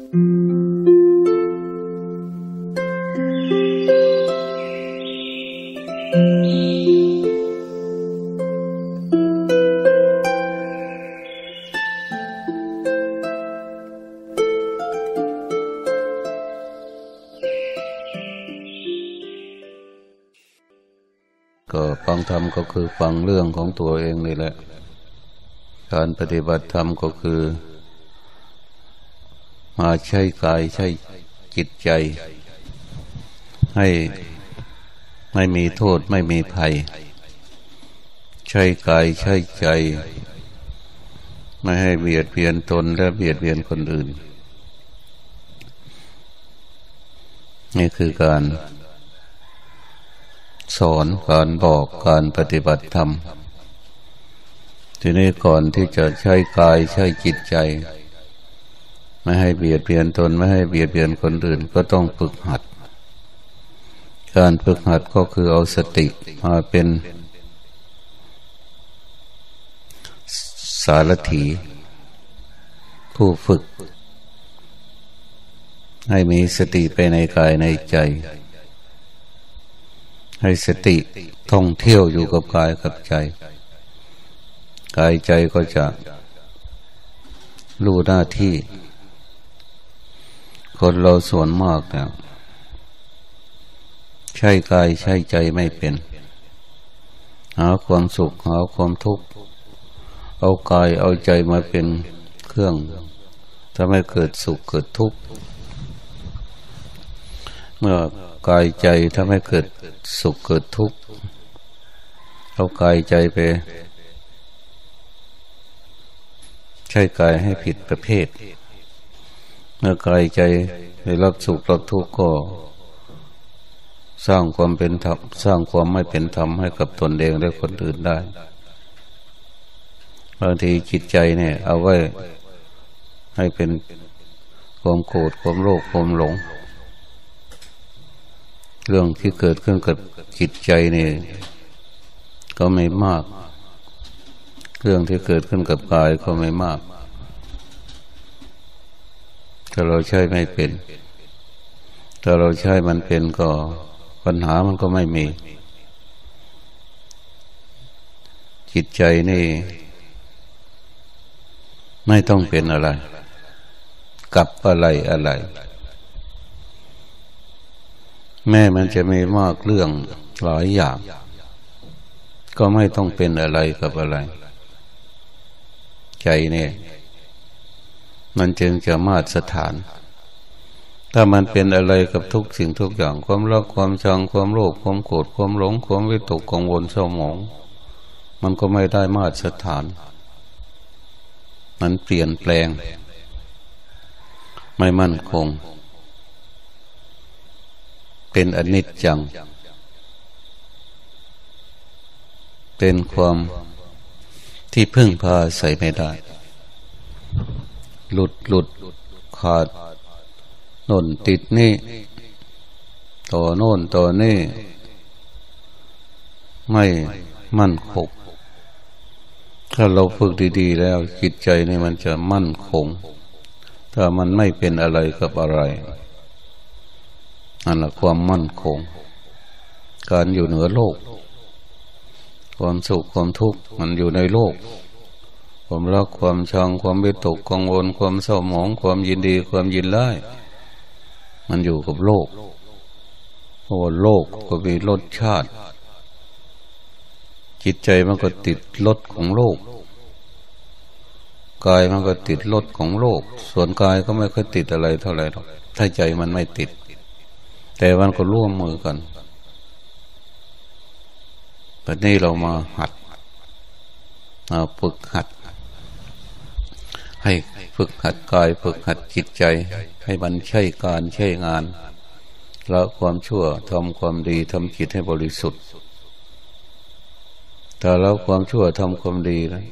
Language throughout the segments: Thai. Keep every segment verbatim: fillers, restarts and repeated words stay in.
ก็ฟังธรรมก็คือฟังเรื่องของตัวเองนี่แหละการปฏิบัติธรรมก็คือมาใช้กายใช้จิตใจให้ไม่มีโทษไม่มีภัยใช้กายใช้ใจไม่ให้เบียดเบียนตนและเบียดเบียนคนอื่นนี่คือการสอนการบอกการปฏิบัติธรรมทีนี้ก่อนที่จะใช้กายใช้จิตใจไม่ให้เบียดเบียนตนไม่ให้เบียดเบียนคนอื่นก็ต้องฝึกหัดการฝึกหัดก็คือเอาสติมาเป็นสารถีผู้ฝึกให้มีสติไปในกายในใจให้สติท่องเที่ยวอยู่กับกายกับใจกายใจก็จะรู้หน้าที่คนเราส่วนมากเนี่ยใช้กายใช้ใจไม่เป็นหาความสุขหาความทุกข์เอากายเอาใจมาเป็นเครื่องทำให้เกิดสุขเกิดทุกข์เมื่อกายใจทำให้เกิดสุขเกิดทุกข์เอากายใจไปใช้กายให้ผิดประเภทเมื่อกายใจได้รับสุขรับทุกข์ก็สร้างความเป็นธรรมสร้างความไม่เป็นธรรมให้กับตนเองและคนอื่นได้บางทีจิตใจเนี่ยเอาไว้ให้เป็นความโกรธความโลภความหลงเรื่องที่เกิดขึ้นกับจิตใจนี่ก็ไม่มากเรื่องที่เกิดขึ้นกับกายก็ไม่มากถ้าเราใช้ไม่เป็นถ้าเราใช้มันเป็นก็ปัญหามันก็ไม่มีจิตใจนี่ไม่ต้องเป็นอะไรกับอะไรอะไรแม้มันจะมีมากเรื่องหลายอย่างก็ไม่ต้องเป็นอะไรกับอะไรใจเนี่ยมันจึงจะมาตรฐานถ้ามันเป็นอะไรกับทุกสิ่งทุกอย่างความรักความชังความโลภความโกรธความหลงความวิตกกังวลเศร้าหมองมันก็ไม่ได้มาตรฐานมันเปลี่ยนแปลงไม่มั่นคงเป็นอนิจจังเป็นความที่พึ่งพาใส่ไม่ได้หลุดหลุดขาดโน่นติดนี่ต่อโน่นต่อนี่ไม่มั่นคงถ้าเราฝึกดีๆแล้วจิตใจนี่มันจะมั่นคงถ้ามันไม่เป็นอะไรกับอะไรนั่นแหละความมั่นคงการอยู่เหนือโลกความสุขความทุกข์มันอยู่ในโลกความรักความชังความวิตกกังวลความเศร้าหมองความยินดีความยินร้ายมันอยู่กับโลกเพราะว่าโลกก็มีรสชาติจิตใจมันก็ติดรสของโลกกายมันก็ติดรสของโลกส่วนกายก็ไม่ค่อยติดอะไรเท่าไหร่หรอกถ้าใจมันไม่ติดแต่มันก็ร่วมมือกันแต่นี่เรามาหัดมาฝึกหัดให้ฝึกหัดกายฝึกหัดจิตใจให้มันใช่การใช่งานละความชั่วทำความดีทำจิตให้บริสุทธิ์แต่ละความชั่วทำความดีนะ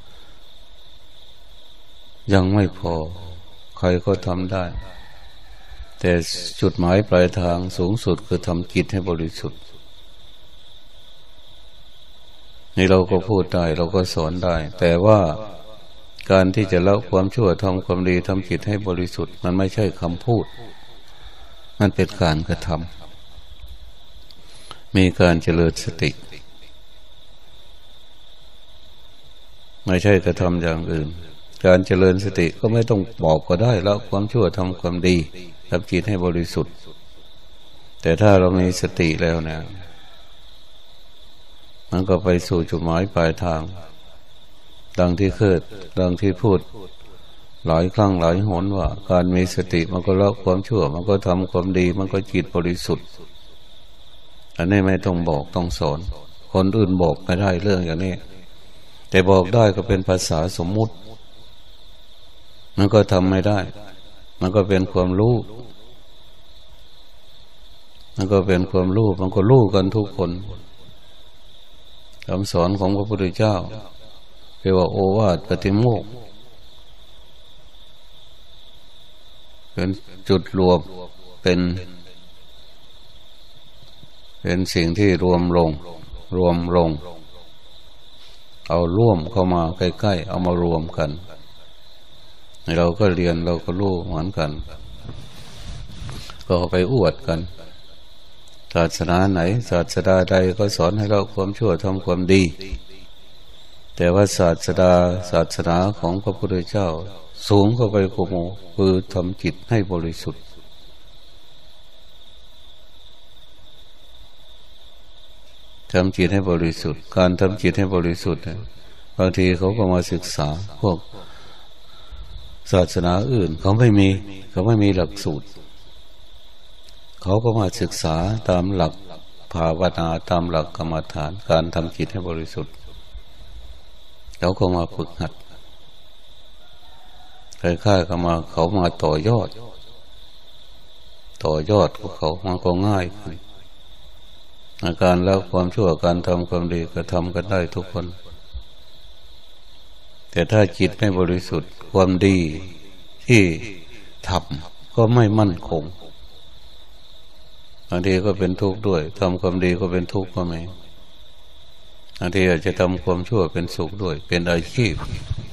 ยังไม่พอใครก็ทำได้แต่จุดหมายปลายทางสูงสุดคือทำจิตให้บริสุทธิ์นี่เราก็พูดได้เราก็สอนได้แต่ว่าการที่จะละความชั่วทำความดีทำจิตให้บริสุทธิ์มันไม่ใช่คำพูดมันเป็นการกระทำมีการเจริญสติไม่ใช่กระทำอย่างอื่นการเจริญสติก็ไม่ต้องบอกก็ได้ละความชั่วทำความดีทำจิตให้บริสุทธิ์แต่ถ้าเรามีสติแล้วเนี่ยมันก็ไปสู่จุดหมายปลายทางดังที่เคยดังที่พูดหลายครั้งหลายหนว่าการมีสติมันก็ละความชั่วมันก็ทำความดีมันก็จิตบริสุทธิ์อันนี้ไม่ต้องบอกต้องสอนคนอื่นบอกไม่ได้เรื่องอย่างนี้แต่บอกได้ก็เป็นภาษาสมมุติมันก็ทำไม่ได้มันก็เป็นความรู้มันก็เป็นความรู้มันก็รู้กันทุกคนคำสอนของพระพุทธเจ้าเรียกว่าโอวาทปฏิโมกข์เป็นจุดรวมเป็นเป็นสิ่งที่รวมลงรวมลงเอาร่วมเข้ามาใกล้ๆเอามารวมกันเราก็เรียนเราก็รู้เหมือนกันก็ไปอวดกันศาสนาไหนศาสดาใดก็สอนให้เราความชั่วทำความดีแต่ว่าศาสดาศาสนาของพระพุทธเจ้าสูงเข้าไปกว่าหมู่คือทำจิตให้บริสุทธิ์ทำจิตให้บริสุทธิ์การทำจิตให้บริสุทธิ์บางทีเขาก็มาศึกษาพวกศาสนาอื่นเขาไม่มีเขาไม่มีหลักสูตรเขาก็มาศึกษาตามหลักภาวนาตามหลักกรรมฐานการทำจิตให้บริสุทธิ์เขาก็มาฝึกหัดคล้ายๆกับมาเขามาต่อยอดต่อยอดของเขามันก็ง่ายขึ้นอาการแล้วความชั่วการทำความดีก็ทำกันได้ทุกคนแต่ถ้าจิตไม่บริสุทธิ์ความดีที่ทำก็ไม่มั่นคงบางทีก็เป็นทุกข์ด้วยทำความดีก็เป็นทุกข์ก็มีบางทีอาจจะทำความชั่วเป็นสุขด้วยเป็นอาชีพ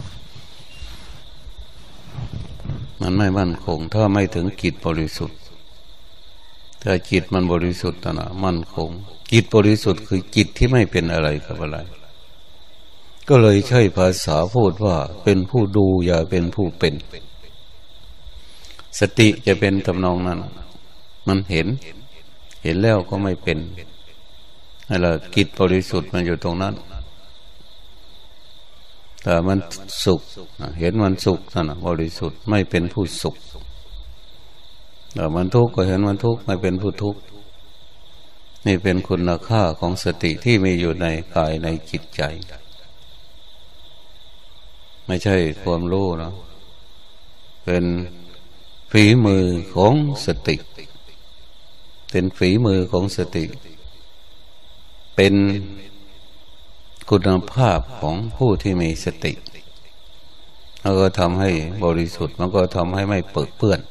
มันไม่มั่นคงถ้าไม่ถึงจิตบริสุทธิ์ถ้าจิตมันบริสุทธิ์นะมั่นคงจิตบริสุทธิ์คือจิตที่ไม่เป็นอะไรกับอะไรก็เลยใช้ภาษาพูดว่าเป็นผู้ดูอย่าเป็นผู้เป็นสติจะเป็นทำนองนั้นมันเห็นเห็นแล้วก็ไม่เป็นนั่นแหละจิตบริสุทธิ์มันอยู่ตรงนั้นแต่มันสุขเห็นมันสุขนั่นน่ะบริสุทธิ์ไม่เป็นผู้สุขแต่มันทุกข์ก็เห็นมันทุกข์ไม่เป็นผู้ทุกข์นี่เป็นคุณค่าของสติที่มีอยู่ในกายในจิตใจไม่ใช่ความรู้นะเป็นฝีมือของสติเป็นฝีมือของสติเป็นคุณภาพของผู้ที่มีสติแล้วก็ทำให้บริสุทธิ์มันก็ทำให้ไม่เปื้อนเปื้อน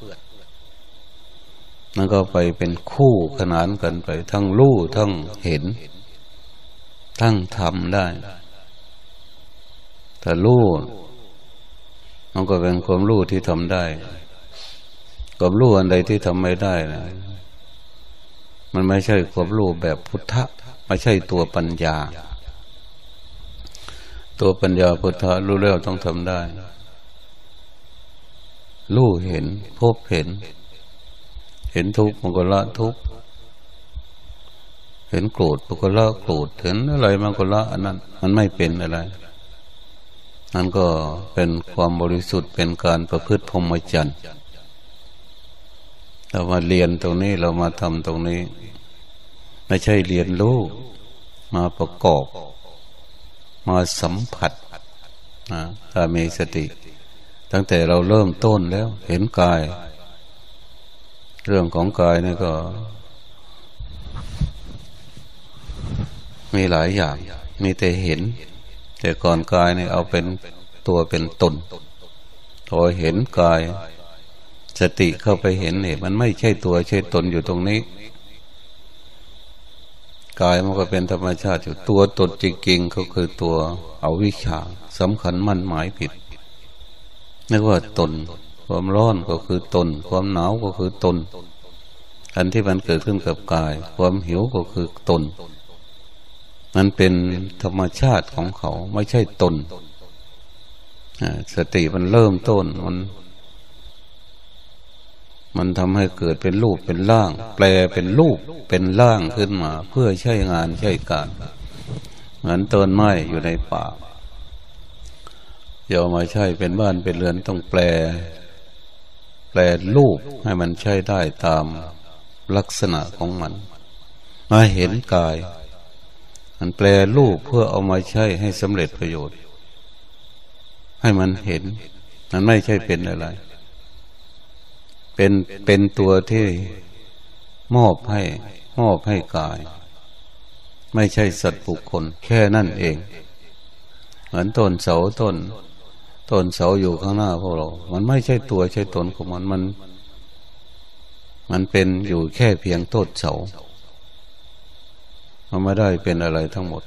มันก็ไปเป็นคู่ขนานกันไปทั้งรู้ทั้งเห็นทั้งทำได้แต่รู้มันก็เป็นความรู้ที่ทำได้ความรู้อันใดที่ทำไม่ได้นะมันไม่ใช่ความรู้แบบพุทธะไม่ใช่ตัวปัญญาตัวปัญญาพุทธะรู้แล้วต้องทำได้รู้เห็นพบเห็นเห็นทุกข์มันก็ละทุกข์เห็นโกรธมันก็ละโกรธเห็นอะไรมันก็ละอันนั้นมันไม่เป็นอะไรนั่นก็เป็นความบริสุทธิ์เป็นการประพฤติพรหมจรรย์เรามาเรียนตรงนี้เรามาทำตรงนี้ไม่ใช่เรียนรู้มาประกอบมาสัมผัสนะถ้ามีสติตั้งแต่เราเริ่มต้นแล้วเห็นกายเรื่องของกายนี่ก็มีหลายอย่างมีแต่เห็นแต่ก่อนกายนี่เอาเป็นตัวเป็นตนพอเห็นกายสติเข้าไปเห็นเนี่ยมันไม่ใช่ตัวใช่ตนอยู่ตรงนี้กายมันก็เป็นธรรมชาติอยู่ตัวตนจริงๆเขาคือตัวอวิชชาสำคัญมั่นหมายผิดเรียกว่าตนความร้อนก็คือตนความหนาวก็คือตนอันที่มันเกิดขึ้นกับกายความหิวก็คือตนมันเป็นธรรมชาติของเขาไม่ใช่ตนสติมันเริ่มต้นมันมันทำให้เกิดเป็นรูปเป็นร่างแปลเป็นรูปเป็นร่างขึ้นมาเพื่อใช้งานใช้การเหมือนต้นไม้อยู่ในป่าอย่ามาใช้เป็นบ้านเป็นเรือนต้องแปลแปลรูปให้มันใช้ได้ตามลักษณะของมันมาเห็นกายมันแปลรูปเพื่อเอามาใช้ให้สำเร็จประโยชน์ให้มันเห็นมันไม่ใช่เป็นอะไรเป็นเป็นตัวที่มอบให้มอบให้กายไม่ใช่สัตว์บุคคลแค่นั่นเองเหมือนต้นเสาต้นต้นเสาอยู่ข้างหน้าพวกเรามันไม่ใช่ตัวใช่ตนของมันมันมันเป็นอยู่แค่เพียงต้นเสามันไม่ได้เป็นอะไรทั้งหมด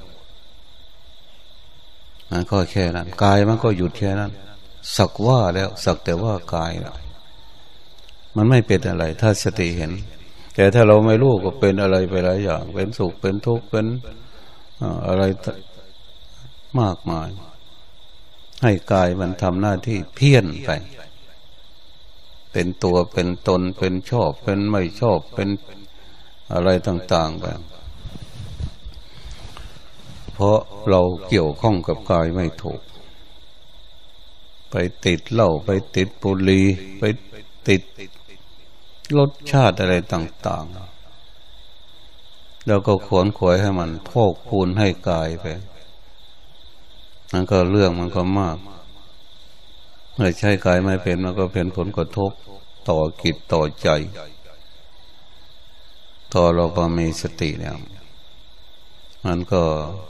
มันก็แค่นั้นกายมันก็หยุดแค่นั้นสักว่าแล้วสักแต่ว่ากายแล้วมันไม่เป็นอะไรถ้าสติเห็นแต่ถ้าเราไม่รู้ก็เป็นอะไรไปหลายอย่างเป็นสุขเป็นทุกข์เป็นอะไรมากมายให้กายมันทำหน้าที่เพี้ยนไปเป็นตัวเป็นตนเป็นชอบเป็นไม่ชอบเป็นอะไรต่างๆไปเพราะเราเกี่ยวข้องกับกายไม่ถูกไปติดเหล้าไปติดบุหรี่ไปติดรสชาติอะไรต่างๆแล้วก็ขวนขวายให้มันพอกพูนให้กายไปนั่นก็เรื่องมันก็มากเมื่อใช้กายไม่เป็นมันก็เป็นผลกระทบต่อจิตต่อใจต่อเราก็มีสติเนี่ยมันก็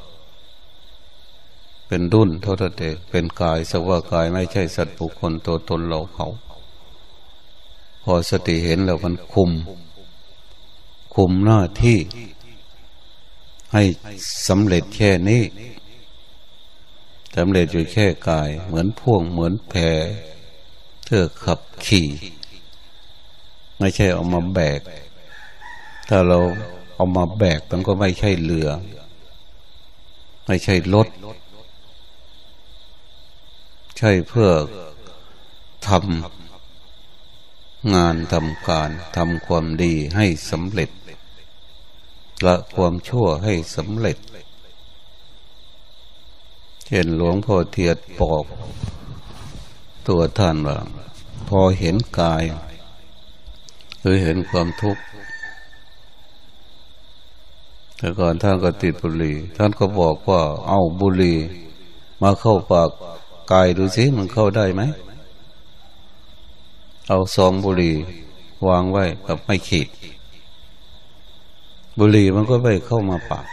เป็นดุ้นเท่านั้นเองเป็นกายสักว่ากายไม่ใช่สัตว์บุคคลตัวตนเราเขาพอสติเห็นแล้วมันคุมคุมหน้าที่ให้สำเร็จแค่นี้สำเร็จอยู่แค่กายเหมือนพ่วงเหมือนแพเพื่อขับขี่ไม่ใช่เอามาแบกถ้าเราเอามาแบกมันก็ไม่ใช่เรือไม่ใช่รถใช่เพื่อทำงานทำการทำความดีให้สำเร็จละความชั่วให้สำเร็จเช่นหลวงพ่อเทียนบอกตัวท่านว่าพอเห็นกายหรือเห็นความทุกข์แต่ก่อนท่านก็ติดบุหรี่ท่านก็บอกว่าเอาบุหรี่มาเข้าปากกายดูสิมันเข้าได้ไหมเอาซองบุหรี่วางไว้กับไม่ขีดบุหรี่มันก็ไม่เข้ามาปาก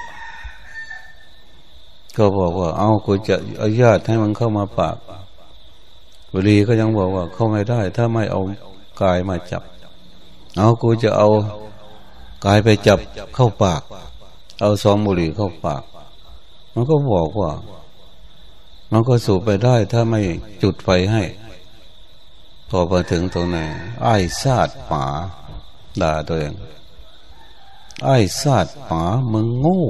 ก็บอกว่าเอากูจะอนุญาตให้มันเข้ามาปากบุหรี่ก็ยังบอกว่าเข้าไม่ได้ถ้าไม่เอากายมาจับเอากูจะเอากายไปจับเข้าปากเอาซองบุหรี่เข้าปากมันก็บอกว่ามันก็สูบไปได้ถ้าไม่จุดไฟให้พอมาถึงตรงไหนไอ้ซาดหมาด่าตัวเองไอ้ซาดหมามึงโง่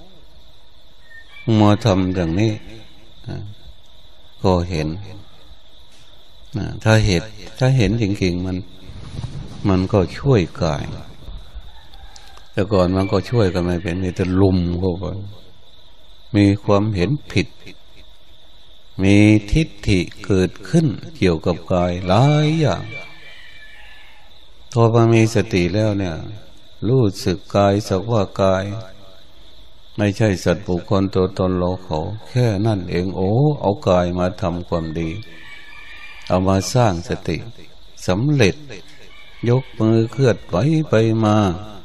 มาทำอย่างนี้ก็เห็นถ้าเห็นถ้าเห็นจริงๆมันมันก็ช่วยกายแต่ก่อนมันก็ช่วยกันไม่เป็นมีแต่ลุมเข้าไปมีความเห็นผิดมีทิฏฐิเกิดขึ้นเกี่ยวกับกายหลายอย่างพอมามีสติแล้วเนี่ยรู้สึกกายสักว่ากายไม่ใช่สัตว์บุคคลตัวตนเราเขาแค่นั่นเองโอ้เอากายมาทำความดีเอามาสร้างสติสำเร็จยกมือเคลื่อนไหวไปมา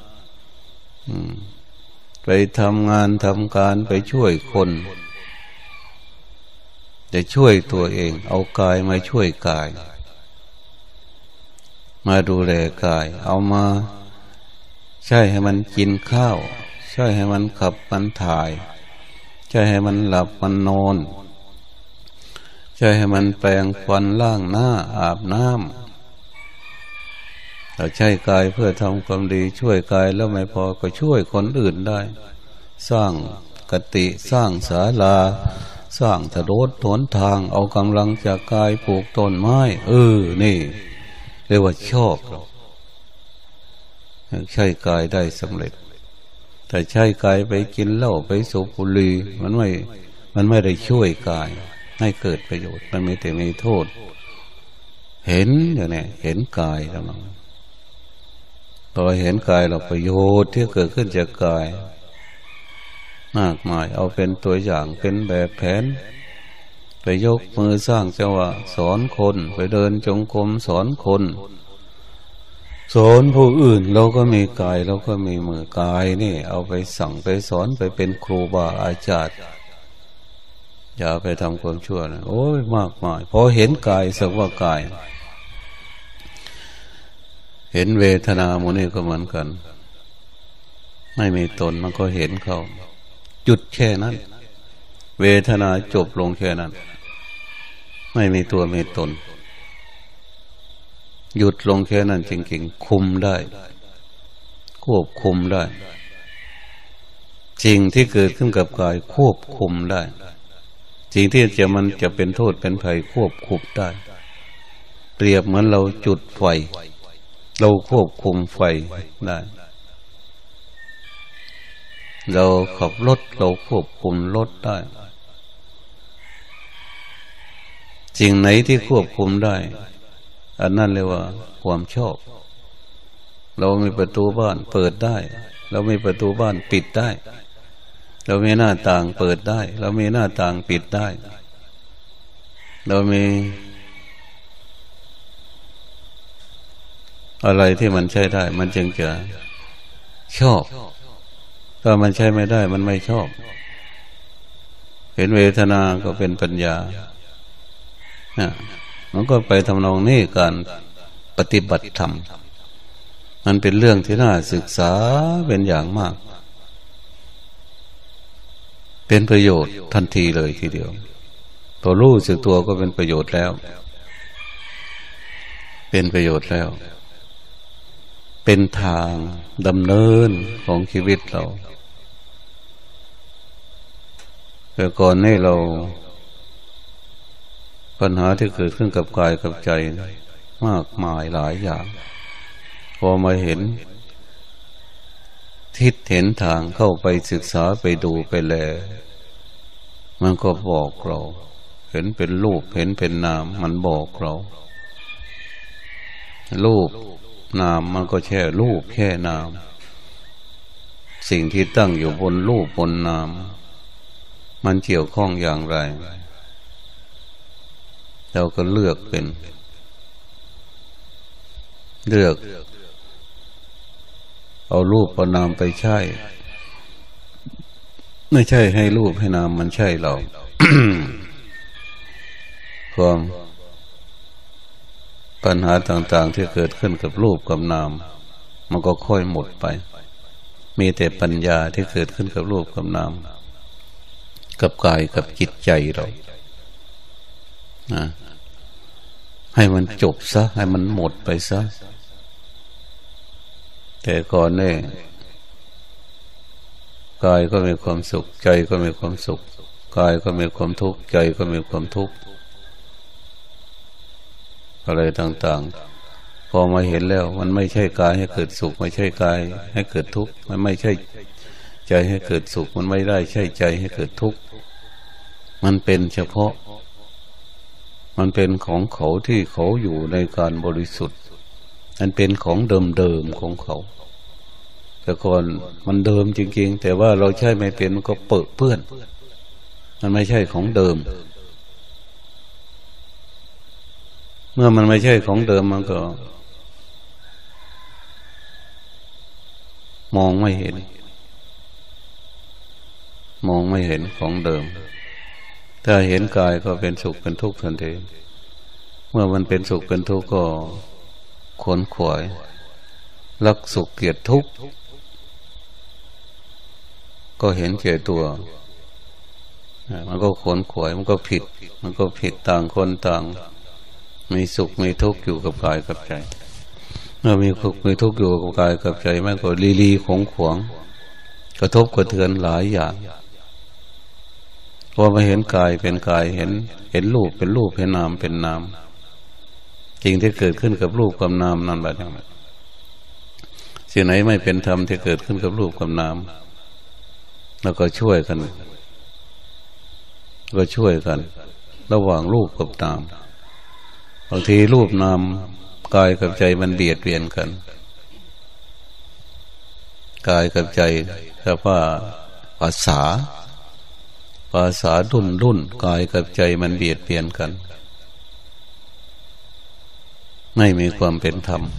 ไปทำงานทำการไปช่วยคนจะช่วยตัวเองเอากายมาช่วยกายมาดูแลกายเอามาใช่ให้มันกินข้าวใช่ให้มันขับมันถ่ายใช่ให้มันหลับมันนอนใช่ให้มันแปรงฟันล้างหน้าอาบน้ำเราใช้กายเพื่อทำความดีช่วยกายแล้วไม่พอก็ช่วยคนอื่นได้สร้างกติสร้างศาลาสร้างถนนหนทางเอากำลังจากกายปลูกต้นไม้เออนี่เรียกว่าชอบเราใช้กายได้สำเร็จแต่ใช้กายไปกินเหล้าไปสูบบุหรี่มันไม่มันไม่ได้ช่วยกายให้เกิดประโยชน์มันมีแต่มีโทษเห็นอย่างนี้เห็นกายแล้วมันพอเห็นกายเราประโยชน์ที่เกิดขึ้นจากกายมากมายเอาเป็นตัวอย่างเป็นแบบแผนไปยกมือสร้างจังหวะสอนคนไปเดินจงกรมสอนคนสอนผู้อื่นเราก็มีกายเราก็มีมือกายนี่เอาไปสั่งไปสอนไปเป็นครูบาอาจารย์อย่าไปทำความชั่วนะโอ้ยมากมายพอเห็นกายสักว่ากายเห็นเวทนาโมนี่ก็เหมือนกันไม่มีตนมันก็เห็นเขาจุดแค่นั้นเวทนาจบลงแค่นั้นไม่มีตัวมีตนหยุดลงแค่นั้นจริงๆคุมได้ควบคุมได้จริงที่เกิดขึ้นกับกายควบคุมได้จริงที่จะมันจะเป็นโทษเป็นภัยควบคุมได้เปรียบเหมือนเราจุดไฟเราควบคุมไฟได้เราขับรถเราควบคุมรถได้สิ่งไหนที่ควบคุมได้อันนั้นเรียกว่าความชอบเรามีประตูบ้านเปิดได้เรามีประตูบ้านปิดได้เรามีหน้าต่างเปิดได้เรามีหน้าต่างปิดได้เรามีอะไรที่มันใช้ได้มันจึงจะชอบถ้ามันใช้ไม่ได้มันไม่ชอบเห็นเวทนาก็เป็นปัญญาเนี่ยมันก็ไปทำนองนี้การปฏิบัติธรรมมันเป็นเรื่องที่น่าศึกษาเป็นอย่างมากเป็นประโยชน์ทันทีเลยทีเดียวตัวรู้สึกตัวก็เป็นประโยชน์แล้วเป็นประโยชน์แล้วเป็นทางดำเนินของชีวิตเราแต่ก่อนนี้เราปัญหาที่เกิดขึ้นกับกายกับใจมากมายหลายอย่างพอมาเห็นทิศเห็นทางเข้าไปศึกษาไปดูไปแลมันก็บอกเราเห็นเป็นรูปเห็นเป็นนามมันบอกเรารูปนามมันก็แค่รูปแค่นามสิ่งที่ตั้งอยู่บนรูปบนนามมันเกี่ยวข้องอย่างไรเราก็เลือกเป็นเลือกเอารูปเอานามไปใช้ไม่ใช่ให้รูปให้นามมันใช่เรา ความปัญหาต่างๆที่เกิดขึ้นกับรูปกับนามมันก็ค่อยหมดไปมีแต่ปัญญาที่เกิดขึ้นกับรูปกับนามกับกายกับจิตใจเรานะให้มันจบซะให้มันหมดไปซะแต่ก่อนเนี่ยกายก็มีความสุขใจก็มีความสุขกายก็มีความทุกข์ใจก็มีความทุกข์อะไรต่างๆพอมาเห็นแล้วมันไม่ใช่กายให้เกิดสุขไม่ใช่กายให้เกิดทุกข์มันไม่ใช่ใจให้เกิดสุขมันไม่ได้ใช่ใจให้เกิดทุกข์มันเป็นเฉพาะมันเป็นของเขาที่เขาอยู่ในการบริสุทธิ์มันเป็นของเดิมๆของเขาแต่ก่อนมันเดิมจริงๆแต่ว่าเราใช้ไม่เป็นมันก็เปื้อนเปื้อนมันไม่ใช่ของเดิมเมื่อมันไม่ใช่ของเดิมมันก็มองไม่เห็นมองไม่เห็นของเดิมถ้าเห็นกายก็เป็นสุขเป็นทุกข์ทันทีเมื่อมันเป็นสุขเป็นทุกข์ก็ขวนขวายรักสุขเกลียดทุกข์ก็เห็นแก่ตัวมันก็ขวนขวายมันก็ผิดมันก็ผิดต่างคนต่างมีสุขมีทุกข์อยู่กับกายกับใจเมื่อมีสุขมีทุกข์อยู่กับกายกับใจมันก็ลีลีของขวางกระทบกระเทือนหลายอย่างพอมาเห็นกายเป็นกายเห็นเห็นรูปเป็นรูปเห็นนามเป็นนามจริงที่เกิดขึ้นกับรูปกับนามนั่นแบบนี้สิ่งไหนไม่เป็นธรรมที่เกิดขึ้นกับรูปกับนามแล้วก็ช่วยกันก็ช่วยกันระหว่างรูปกับนามบางทีรูปนามกายกับใจมันเบียดเบียนกันกายกับใจถ้าว่าภาษาภาษาดุนดุนกายกับใจมันเบียดเบียนกันไม่มีความเป็นธรรม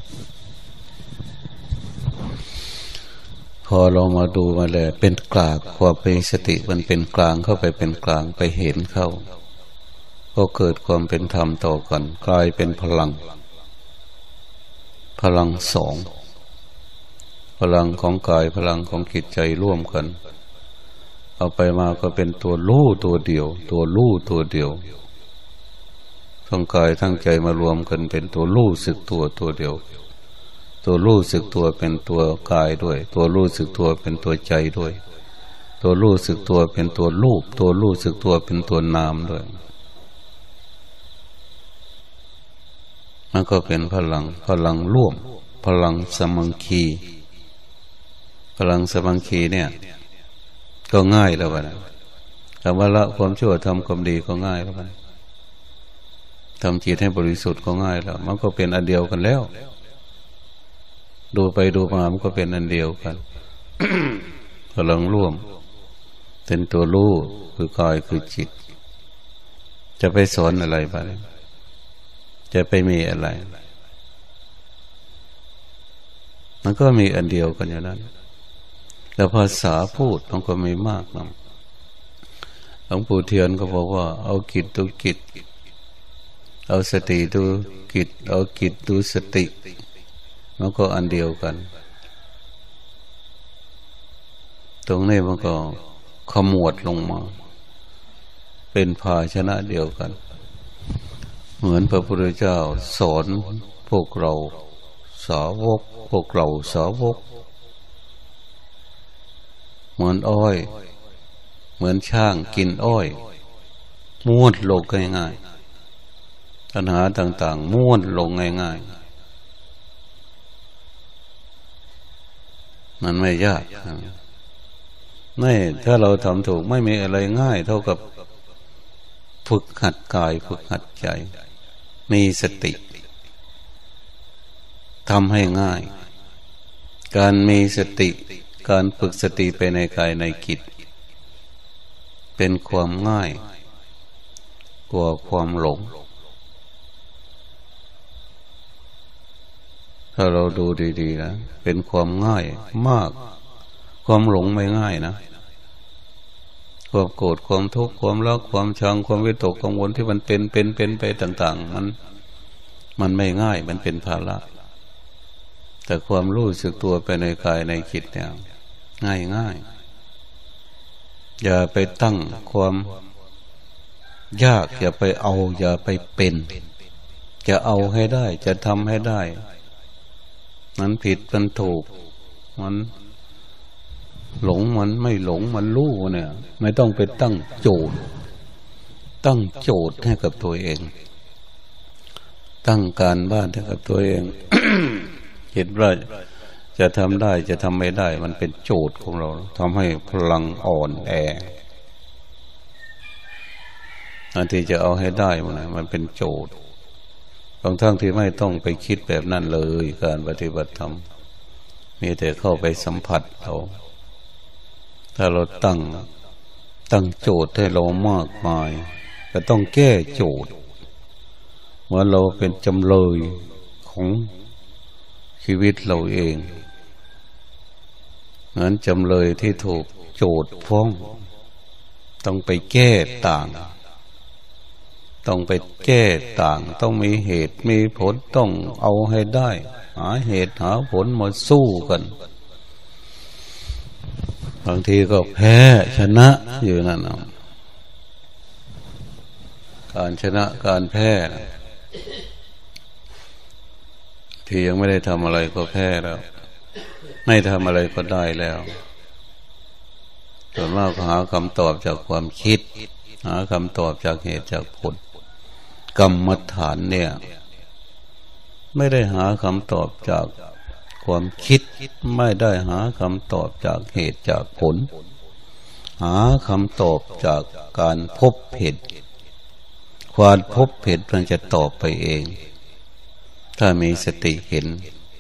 พอเรามาดูมาแล้วเป็นกลางความเป็นสติมันเป็นกลางเข้าไปเป็นกลางไปเห็นเข้าก็เกิดความเป็นธรรมต่อกันกลายเป็นพลังพลังสองพลังของกายพลังของจิตใจร่วมกันเอาไปมาก็เป็นตัวรู้ตัวเดียวตัวรู้ตัวเดียวทั้งกายทั้งใจมารวมกันเป็นตัวรู้สึกตัวตัวเดียวตัวรู้สึกตัวเป็นตัวกายด้วยตัวรู้สึกตัวเป็นตัวใจด้วยตัวรู้สึกตัวเป็นตัวรูปตัวรู้สึกตัวเป็นตัวนามด้วยมันก็เป็นพลังพลังร่วมพลังสมังคีพลังสมังคีเนี่ยก็ง่ายแล้วนะคำว่าละความชั่วทำความดีก็ง่ายแล้วนะทำจิตให้บริสุทธิ์ก็ง่ายแล้วมันก็เป็นอันเดียวกันแล้วดูไปดูมามันก็เป็นอันเดียวกัน พลังร่วมเป็นตัวรู้คือกายคือจิตจะไปสอนอะไรไปจะไปมีอะไรมันก็มีอันเดียวกันอย่างนั้นแล้วภาษาพูดมันก็ไม่มากนะหลวงปู่เทียนก็บอกว่าเอาจิตดูจิตเอาสติดูจิตเอาจิตดูสติมันก็อันเดียวกันตรงนี้มันก็ขมวดลงมาเป็นภาชนะเดียวกันเหมือนพระพุทธเจ้าสอนพวกเราสาวกพวกเราสาวกเหมือนอ้อยเหมือนช่างกินอ้อยม้วนลงง่ายๆปัญหาต่างๆม้วนลงง่ายๆมันไม่ยากนี่ถ้าเราทำถูกไม่มีอะไรง่ายเท่ากับฝึกหัดกายฝึกหัดใจมีสติทำให้ง่ายการมีสติการฝึกสติไปในกายในจิตเป็นความง่ายกว่าความหลงถ้าเราดูดีๆนะเป็นความง่ายมากความหลงไม่ง่ายนะความโกรธความทุกข์ความรักความชังความวิตกกังวลที่มันเป็นเป็นเป็นไปต่างๆมันมันไม่ง่ายมันเป็นภาระแต่ความรู้สึกตัวไปในกายในจิตเนี่ยง่ายง่ายอย่าไปตั้งความยากอย่าไปเอาอย่าไปเป็นจะเอาให้ได้จะทำให้ได้มันผิดมันถูกมันหลงมันไม่หลงมันรู้เนี่ยไม่ต้องไปตั้งโจทย์ตั้งโจทย์ให้กับตัวเองตั้งการบ้านให้กับตัวเอง เห็นว่าจะทำได้จะทำไม่ได้มันเป็นโจทย์ของเราทำให้พลังอ่อนแออันที่จะเอาให้ได้มันมันเป็นโจทย์บางทั้งที่ไม่ต้องไปคิดแบบนั้นเลยการปฏิบัติธรรมมีแต่เข้าไปสัมผัสเอาถ้าเราตั้งตั้งโจทย์ให้เรามากมายก็ต้องแก้โจทย์ว่าเราเป็นจำเลยของชีวิตเราเองงั้นจำเลยที่ถูกโจทย์ฟ้องต้องไปแก้ต่างต้องไปแก้ต่างต้องมีเหตุมีผลต้องเอาให้ได้หาเหตุหาผลมาสู้กันบางทีก็แพ้ชนะอยู่นั่นนะการชนะการแพ้ที่ยังไม่ได้ทำอะไรก็แพ้แล้วไม่ทำอะไรก็ได้แล้วส่วนมากหาคำตอบจากความคิดหาคำตอบจากเหตุจากผลกรรมฐานเนี่ยไม่ได้หาคำตอบจากความคิดไม่ได้หาคำตอบจากเหตุจากผลหาคำตอบจากการพบเห็นความพบเห็นมันจะตอบไปเองถ้ามีสติเห็น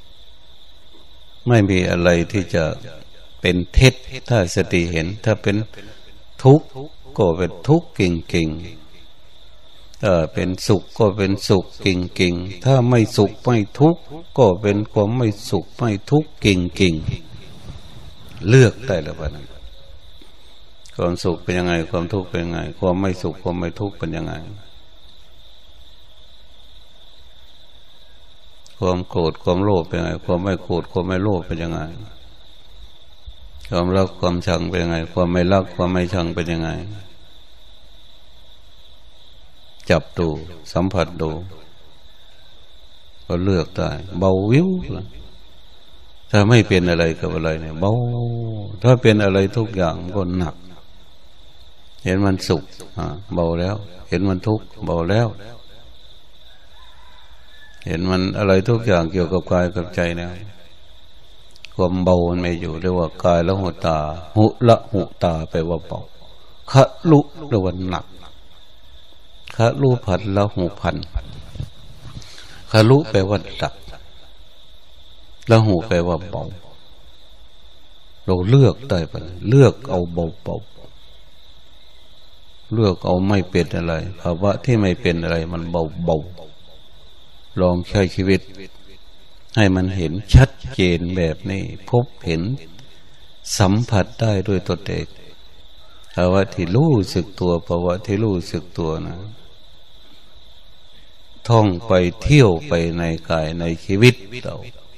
ไม่มีอะไรที่จะเป็นเท็จถ้าสติเห็นถ้าเป็นทุกข์ก็เป็นทุกข์เก่งๆถ้าเป็นสุขก็เป็นสุขเก่งๆถ้าไม่สุขไม่ทุกข์ก็เป็นความไม่สุขไม่ทุกข์เก่งๆเลือกได้แล้วบ้างความสุขเป็นยังไงความทุกข์เป็นยังไงความไม่สุขความไม่ทุกข์เป็นยังไงความโกรธความโลภเป็นยังไงความไม่โกรธความไม่โลภเป็นยังไงความรักความชังเป็นยังไงความไม่รักความไม่ชังเป็นยังไงจับดูสัมผัสดูก็เลือกได้เบาวิวถ้าไม่เป็นอะไรกับอะไรเนี่ยเบาถ้าเป็นอะไรทุกอย่างก็หนักเห็นมันสุขเบาแล้วเห็นมันทุกข์เบาแล้วเห็นมันอะไรทุกอย่างเกี่ยวกับกายกับใจเนี่ยความเบามันไม่อยู่เรียกว่ากายละหุตาหุละหุตาไปว่าเบาคะลุเรียกว่าหนักคะลุพันละหุพันคะลุแปลว่าดักละหุแปลว่าเบาเราเลือกได้ปะเลือกเอาเบาเบาเลือกเอาไม่เป็นอะไรภาวะที่ไม่เป็นอะไรมันเบาเบาลองใช้ชีวิตให้มันเห็นชัดเจนแบบนี้พบเห็นสัมผัสได้ด้วยตนเองภาวะที่รู้สึกตัวภาวะที่รู้สึกตัวนะท่องไปเที่ยวไปในกายในชีวิตเรา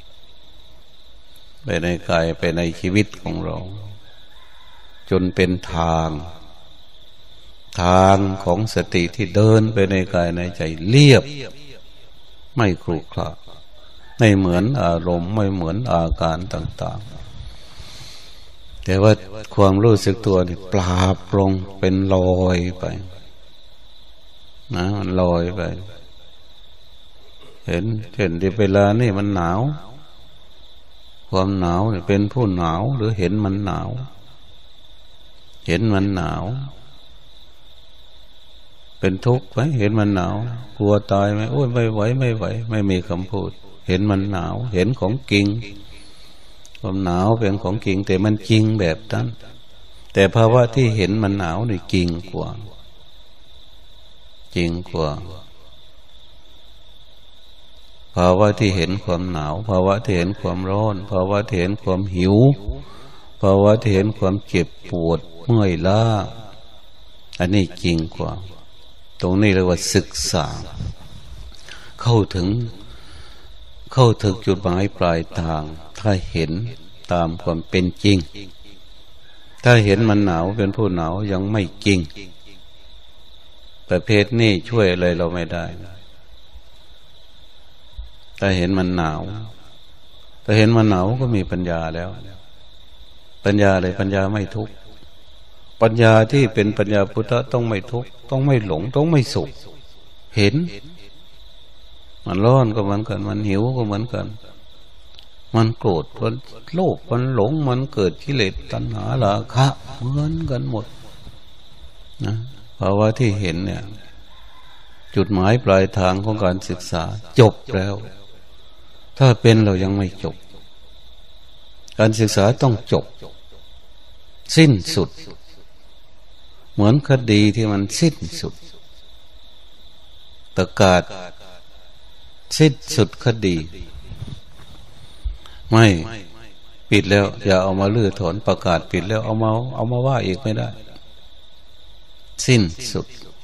ไปในกายไปในชีวิตของเราจนเป็นทางทางของสติที่เดินไปในกายในใจเรียบไม่ครุขระไม่เหมือนอารมณ์ไม่เหมือนอาการต่างๆแต่ว่าความรู้สึกตัวนี่ปราบลงเป็นลอยไปนะมันลอยไปเห็นเห็นที่เวลานี่มันหนาวความหนาวนี่เป็นผู้หนาวหรือเห็นมันหนาวเห็นมันหนาวเป็นทุกข์ไหมเห็นมันหนาวกลัวตายไหมโอ้ยไม่ไหวไม่ไหวไม่มีคำพูดเห็นมันหนาวเห็นของจริงความหนาวเป็นของจริงแต่มันจริงแบบนั้นแต่ภาวะที่เห็นมันหนาวนี่จริงกว่าจริงกว่าภาวะที่เห็นความหนาวภาวะที่เห็นความร้อนภาวะที่เห็นความหิวภาวะที่เห็นความเจ็บปวดเมื่อยล้าอันนี้จริงกว่าตรงนี้เรียกว่าศึกษาเข้าถึงเข้าถึงจุดหมายปลายทางถ้าเห็นตามความเป็นจริงถ้าเห็นมันหนาวเป็นผู้หนาวยังไม่จริงประเภทนี้ช่วยอะไรเราไม่ได้ถ้าเห็นมันหนาวถ้าเห็นมันหนาวก็มีปัญญาแล้วปัญญาอะไรปัญญาไม่ทุกข์ปัญญาที่เป็นปัญญาพุทธะต้องไม่ทุกข์ต้องไม่หลงต้องไม่สุขเห็นมันร้อนก็เหมือนกันมันหิวก็เหมือนกันมันโกรธมันโลภมันหลงมันเกิดกิเลสตัณหาราคะเหมือนกันหมดนะภาวะที่เห็นเนี่ยจุดหมายปลายทางของการศึกษาจบแล้วถ้าเป็นเรายังไม่จบการศึกษาต้องจบสิ้นสุดเหมือนคดีที่มันสิ้นสุดประกาศสิ้นสุดคดีไม่ปิดแล้วอย่าเอามาลื้อถอนประกาศปิดแล้วเอามาเอามาว่าอีกไม่ได้สิ้นสุด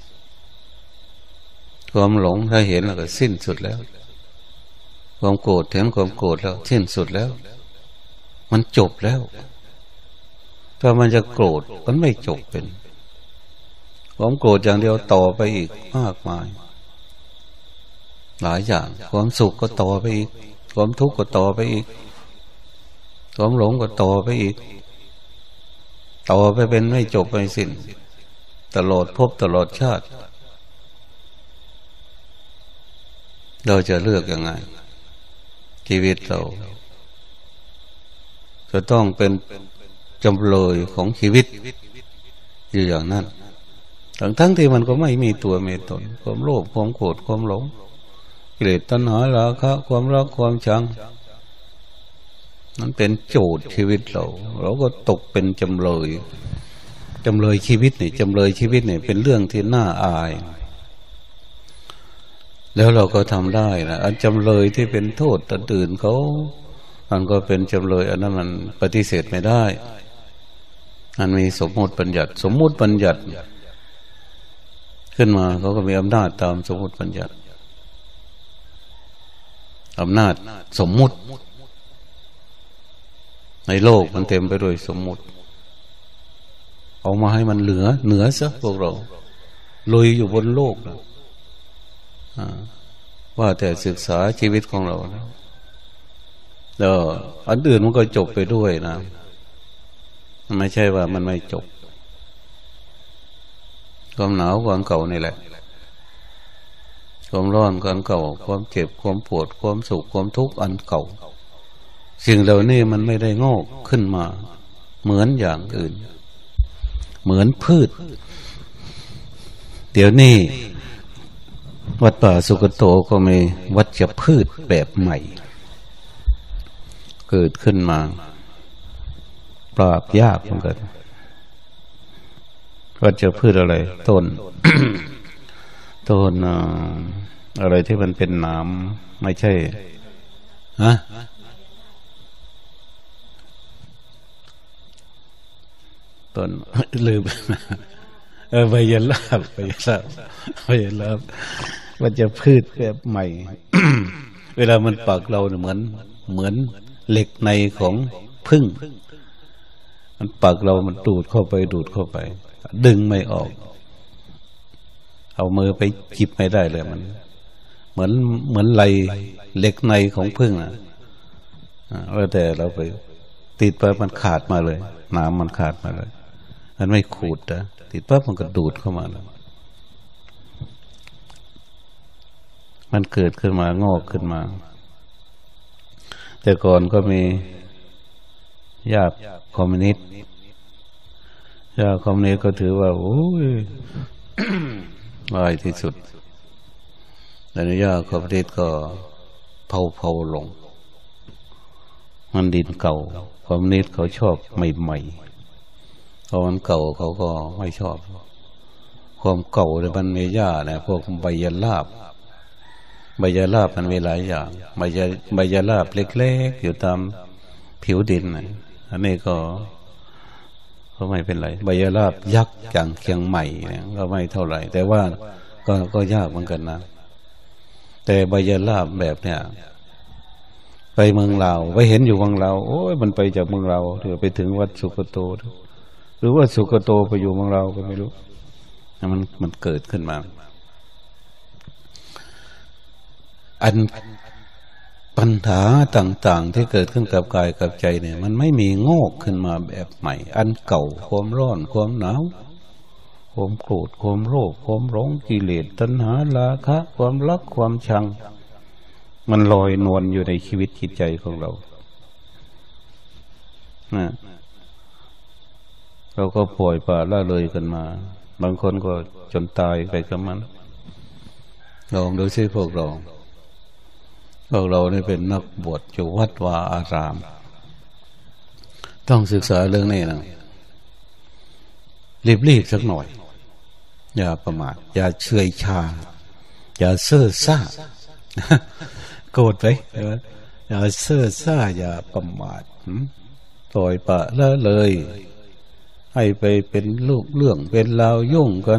ความหลงถ้าเห็นแล้วก็สิ้นสุดแล้วความโกรธเห็นความโกรธแล้วสิ้นสุดแล้วมันจบแล้วถ้ามันจะโกรธมันไม่จบเป็นความโกรธอย่างเดียวต่อไปอีกมากมายหลายอย่างความสุขก็ต่อไปอีกความทุกข์ก็ต่อไปอีกความหลงก็ต่อไปอีกต่อไปเป็นไม่จบไม่สิ้นตลอดภพตลอดชาติเราจะเลือกยังไงชีวิตเราจะต้องเป็นจำเลยของชีวิตอยู่อย่างนั้นทั้งทั้งที่มันก็ไม่มีตัวมีตนความโลภความโกรธความหลงกิเลสตัณหาราคะความรักความชังมันเป็นโจทย์ชีวิตเราเราก็ตกเป็นจำเลยจำเลยชีวิตนี่จำเลยชีวิตนี่เป็นเรื่องที่น่าอายแล้วเราก็ทำได้นะอันจำเลยที่เป็นโทษตันอื่นเขามันก็เป็นจำเลยอันนั้นมันปฏิเสธไม่ได้มันมีสมมติบัญญัติสมมุติบัญญัติขึ้นมาเขาก็มีอำนาจตามสมมุติบัญญัติอำนาจสมมุติในโลกมันเต็มไปด้วยสมมุติเอามาให้มันเหลือเหนือซะพวกเราลุยอยู่บนโลกนะว่าแต่ศึกษาชีวิตของเรานะแล้วอันอื่นมันก็จบไปด้วยนะไม่ใช่ว่ามันไม่จบความหนาวความเก่านี่แหละความร้อนความเก่าความเจ็บความปวดความสุขความทุกข์อันเก่าสิ่งเหล่านี้มันไม่ได้งอกขึ้นมาเหมือนอย่างอื่นเหมือนพืชเดี๋ยวนี้วัดป่าสุกโตก็มีวัชพืชแบบใหม่เกิดขึ้นมาปราบยากเหมือนกันวัชพืชอะไรต้น ต้นอะไรที่มันเป็นน้ำไม่ใช่ฮะต้นลืมเออใบยะลาบใบยะลาบใบยะลาบวัชพืชแบบใหม่ เวลามันปักเราเนี่ยเหมือนเหมือนเหล็กในของผึ้งมันปักเรามันดูดเข้าไปดูดเข้าไปดึงไม่ออกเอามือไปจิบไม่ได้เลยมันเหมือนเหมือนไหลเหล็กในของผึ้งอ่ะแล้วแต่เราไปติดไปมันขาดมาเลยน้ำมันขาดมาเลยมันไม่ขูดนะติดปั๊บมันก็ดูดเข้ามาแล้วมันเกิดขึ้นมางอกขึ้นมาแต่ก่อนก็มีญาติคอมมิวนิสต์ญาติคอมมิวนิสต์ก็ถือว่าโอ้ย ร้ายที่สุดแต่ญาติคอมมิวนิสต์ก็เผาเผาลงมันดินเก่าคอมมิวนิสต์เขาชอบใหม่ๆเพราะมันเก่าเขาก็ไม่ชอบความเก่าเลยมันมีหญ้าเนี่ยพวกใบยะลาบใบยะลาบมันมีหลายอย่างใบยะใบยะลาบเล็กๆอยู่ตามผิวดินนะอันนี้ก็ก็ไม่เป็นไรใบยะลาบยักษ์อย่างเชียงใหม่เนี่ยก็ไม่เท่าไหร่แต่ว่าก็ก็ยากเหมือนกันนะแต่ใบยะลาบแบบเนี่ยไปเมืองลาวไปเห็นอยู่เมืองลาวโอ้ยมันไปจากเมืองลาวถึงไปถึงวัดสุกโตหรือว่าสุกโตไปอยู่เมืองลาวก็ไม่รู้มันมันเกิดขึ้นมาอันปัญหาต่างๆที่เกิดขึ้นกับกายกับใจเนี่ยมันไม่มีงอกขึ้นมาแบบใหม่อันเก่าความร้อนความหนาวความโกรธความโลภความหลงกิเลสตัณหาราคะความรักความชังมันลอยนวลอยู่ในชีวิตจิตใจของเรานะเราก็ปล่อยปละละเลยกันมาบางคนก็จนตายไปกับมันลองดูสิพวกเราพวกเรานี่เป็นนักบวชอยู่วัดวาอารามต้องศึกษาเรื่องนี้นะรีบๆสักหน่อยอย่าประมาทอย่าเฉยชาอย่าเซ่อซ่าโกรธไปอย่าเซ่อซ่าอย่าประมาทปล่อยปละละเลยให้ไปเป็นลูกเรื่องเป็นราวยุ่งกัน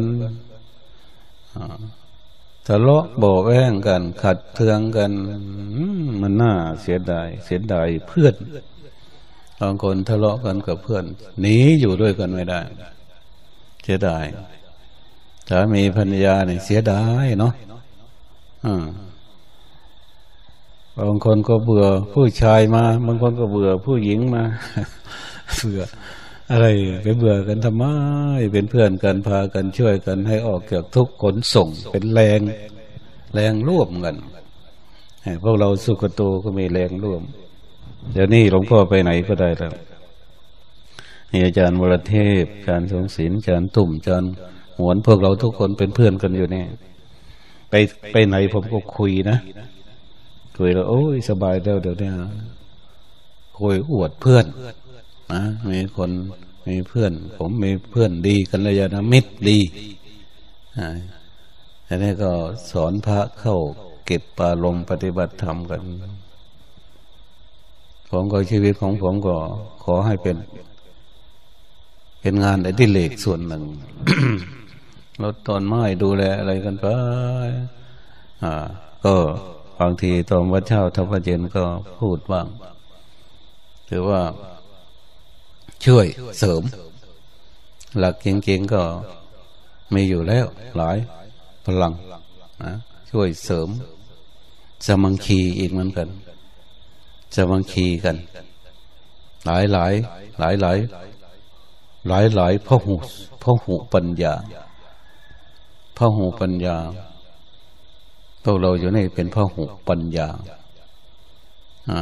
ทะเลาะเบาะแว้งกันขัดเทืองกันมันน่าเสียดายเสียดายเพื่อนบางคนทะเลาะกันกับเพื่อนหนีอยู่ด้วยกันไม่ได้เสียดายสามีภรรยาเนี่ยเสียดายเนาะอ่าบางคนก็เบื่อผู้ชายมาบางคนก็เบื่อผู้หญิงมาเบื่ออะไรไปเบื่อกันทำไมเป็นเพื่อนกันพากันช่วยกันให้ออกจากทุกข์ขนส่งเป็นแรงแรงร่วมกันพวกเราสุขโตก็มีแรงร่วมเดี๋ยวนี้หลวงพ่อไปไหนก็ได้แล้วนี่อาจารย์วรเทพอาจารย์ทรงศิลป์อาจารย์ตุ่มอาจารย์หวนพวกเราทุกคนเป็นเพื่อนกันอยู่นี่ไปไปไหนผมก็คุยนะคุยแล้วโอ้ยสบายแล้วเดี๋ยวนี้คุยอวดเพื่อนนะมีคนมีเพื่อนผมมีเพื่อนดีกันเลยนะมิตรดีอันนี้ก็สอนพระเข้าเก็บปาลมปฏิบัติธรรมกันผมก็ชีวิตของผมก็ขอให้เป็นเป็นงานอดิเรกส่วนหนึ่ง ลดต้นไม้ดูแลอะไรกันไปอ่าก็บางทีตอนวัดเช้าทำวัดเย็นก็พูดบ้างหรือว่าช่วยเสริมหลักจริงๆก็มีอยู่แล้วหลายพลังนะช่วยเสริมสามัคคีอีกเหมือนกันสามัคคีกันหลายหลายหลายหลายหลายหลายพหูพหูปัญญาพหูปัญญาพวกเราอยู่ในเป็นพหูปัญญาอ่า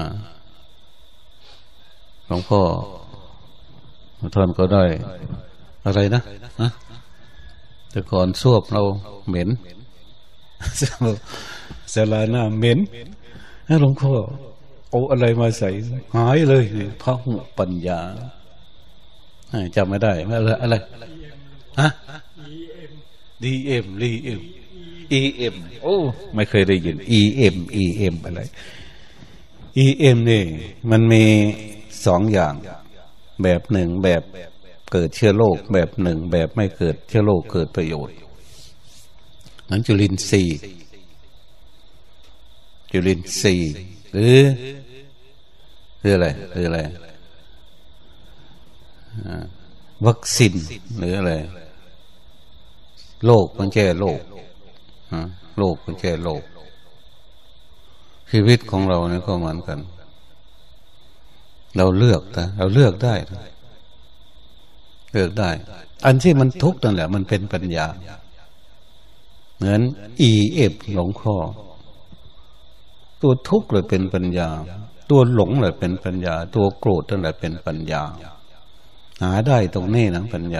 หลวงพ่อท่านก็ได้อะไรนะนะแต่ก่อนซวบเราเหม็นเสลาหน้าเหม็นหลวงพ่อเอาอะไรมาใส่หายเลยพระหุปัญญาจำไม่ได้อะไรอะไรฮะ ดี เอ็ม ดี เอ็ม อี เอ็ม โอ้ไม่เคยได้ยิน อี เอ็ม อี เอ็ม อะไร อี เอ็ม นี่มันมีสองอย่างแบบหนึ่งแบบเกิดเชื้อโรคแบบหนึ่งแบบไม่เกิดเชื้อโรคเกิดประโยชน์นั้นจุลินทรีย์จุลินทรีย์หรือคืออะไรคืออะไรวัคซีนหรืออะไรโรคมันแก้โรคโรคมันแก้โรคชีวิตของเราเนี่ยก็เหมือนกันเราเลือกนะเราเลือกได้เลือกได้อันที่มันทุกข์นั่นแหละมันเป็นปัญญาเหมือน อี เอฟ หลงข้อตัวทุกข์เลยเป็นปัญญาตัวหลงเลยเป็นปัญญาตัวโกรธนั่นแหละเป็นปัญญาหาได้ตรงนี้นะปัญญา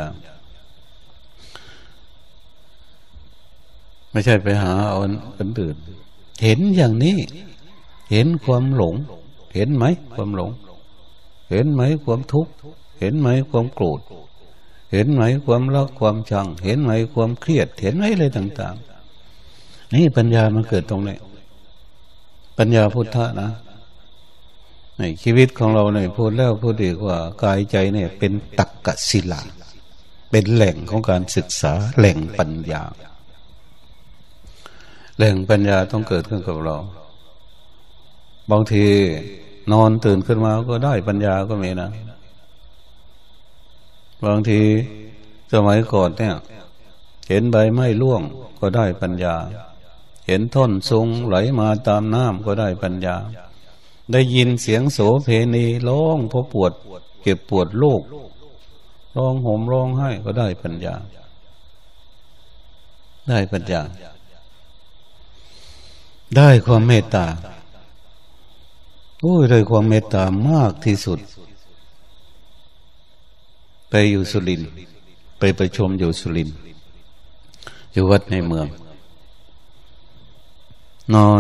ไม่ใช่ไปหาเอาอันอื่นเห็นอย่างนี้เห็นความหลงเห็นไหมความหลงเห็นไหมความทุกข์เห็นไหมความโกรธเห็นไหมความรักความชังเห็นไหมความเครียดเห็นไหมอะไรต่างๆนี่ปัญญามันเกิดตรงนี้ปัญญาพุทธะนะในชีวิตของเราเนี่ยพูดแล้วพูดอีกว่ากายใจเนี่ยเป็นตักกศิลาเป็นแหล่งของการศึกษาแหล่งปัญญาแหล่งปัญญาต้องเกิดขึ้นกับเราบางทีนอนตื่นขึ้นมาก็ได้ปัญญาก็มีนะบางทีสมัยก่อนเนี่ยเห็นใบไม้ร่วงก็ได้ปัญญาเห็นท่อนซุงไหลมาตามน้ำก็ได้ปัญญาได้ยินเสียงโสเพณีร้องเพราะปวดเก็บปวดโลกร้องห่มร้องไห้ก็ได้ปัญญาได้ปัญญาได้ความเมตตาโอ้ยได้ความเมตตามากที่สุดไปอยู่สุรินทร์ไปประชุมอยู่สุรินทร์อยู่วัดในเมืองนอน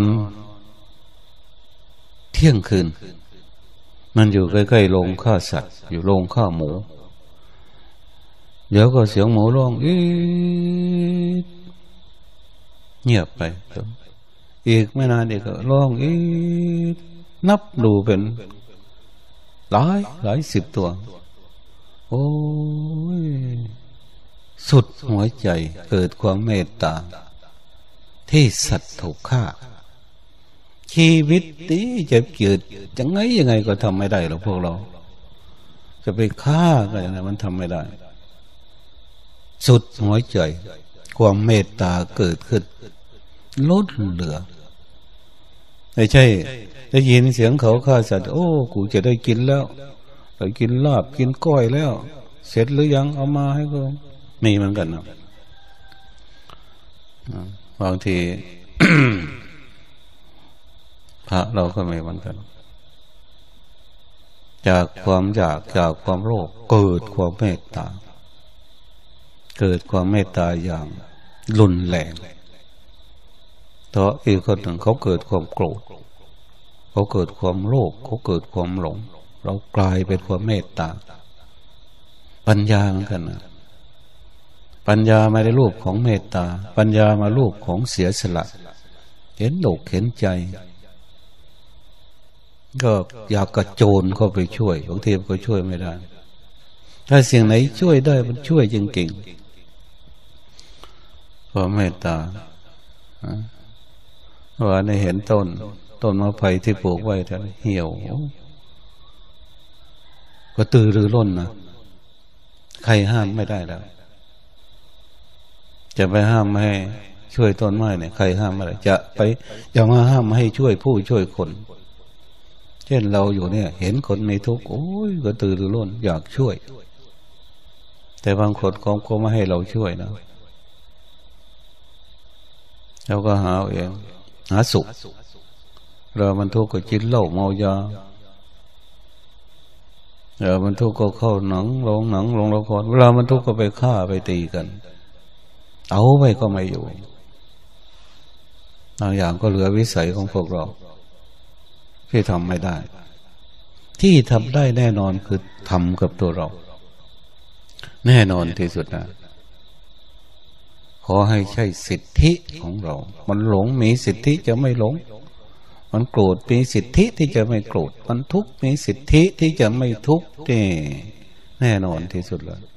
เที่ยงคืนมันอยู่ใกล้ๆโรงฆ่าสัตว์อยู่โรงฆ่าหมูเดี๋ยวก็เสียงหมูร้องอีดเงียบไปอีกไม่นานอีกก็ร้องอีดนับดูเป็นหลายหลายสิบตัวโอ้ยสุดหัวใจเกิดความเมตตาที่สัตว์ถูกฆ่าชีวิตนี้จะเกิดยังไงยังไงก็ทำไม่ได้หรอกพวกเราจะไปฆ่ากันนะมันทำไม่ได้สุดหัวใจความเมตตาเกิดขึ้นล้นเหลือไม่ใช่ได้ยินเสียงเขาฆ่าสัตว์โอ้กูจะได้กินแล้วได้กินลาบกินก้อยแล้วเสร็จหรือยังเอามาให้กูมีเหมือนกันนะบางที พระเราก็มีเหมือนกันจากความอยากจากความโลภเกิดความเมตตาเกิดความเมตตาอย่างรุนแรงเพราะอีกคนหนึ่งเขาเกิดความโกรธเขาเกิดความโลภเขาเกิดความหลงเรากลายเป็นความเมตตาปัญญาเหมือนกันนะปัญญาไม่ได้รูปของเมตตาปัญญามารูปของเสียสละเห็นอกเห็นใจก็อยากกระโจนเข้าไปช่วยบางทีก็ช่วยไม่ได้ถ้าสิ่งไหนช่วยได้มันช่วยจริงๆเพราะเมตตาว่าในเห็นต้นต้นมะไผ่ที่ปลูกไว้ท่านเหี่ยวก็ตือรือร้นนะใครห้ามไม่ได้แล้วจะไปห้ามไม่ให้ช่วยต้นไม้เนี่ยใครห้ามไม่ได้จะไปจะมาห้ามไม่ให้ช่วยผู้ช่วยคนเช่นเราอยู่เนี่ยเห็นคนมีทุกข์โอ้ยก็ตื่นรือร้นอยากช่วยแต่บางคนเขาก็ไม่ให้เราช่วยนะเราก็หาเองหาสุขเรามันทุกข์ก็กินเหล้าเมายาเรามันทุกข์ก็เข้าหนังลงหนังลงละครเวลามันทุกข์ก็ไปฆ่าไปตีกันเอาไปก็ไม่อยู่บางอย่างก็เหลือวิสัยของพวกเราที่ทำไม่ได้ที่ทำได้แน่นอนคือทำกับตัวเราแน่นอนที่สุดนะขอให้ใช่สิทธิของเรามันหลงมีสิทธิจะไม่หลงมันโกรธมีสิทธิที่จะไม่โกรธมันทุกข์มีสิทธิที่จะไม่ทุกข์นี่แน่นอนที่สุดแล้ว